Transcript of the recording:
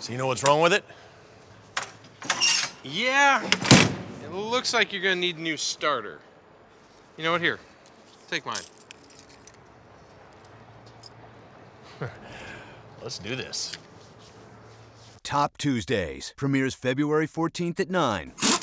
So you know what's wrong with it? Yeah, it looks like you're gonna need a new starter. You know what, here, take mine. Let's do this. Top Tuesdays premieres February 14th at 9.